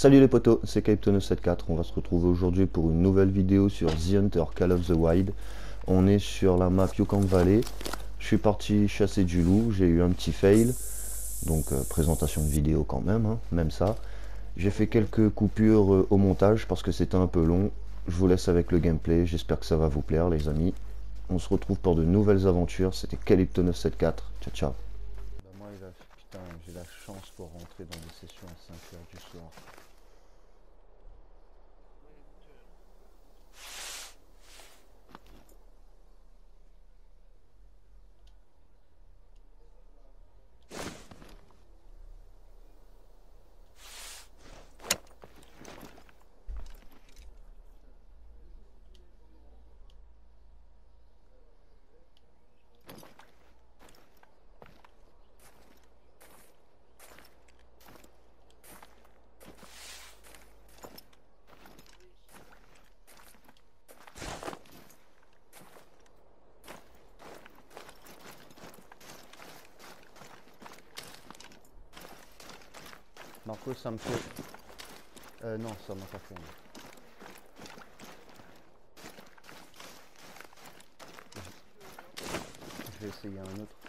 Salut les potos, c'est Captain974, on va se retrouver aujourd'hui pour une nouvelle vidéo sur The Hunter Call of the Wild. On est sur la map Yukon Valley, je suis parti chasser du loup, j'ai eu un petit fail, donc présentation de vidéo quand même, hein, même ça. J'ai fait quelques coupures au montage parce que c'était un peu long, je vous laisse avec le gameplay, j'espère que ça va vous plaire les amis. On se retrouve pour de nouvelles aventures, c'était Calypto974, ciao ciao. Bah moi putain, j'ai la chance pour rentrer dans des sessions à 5 h du soir. Marco, ça me fait... non, ça m'a pas fait. Je vais essayer un autre.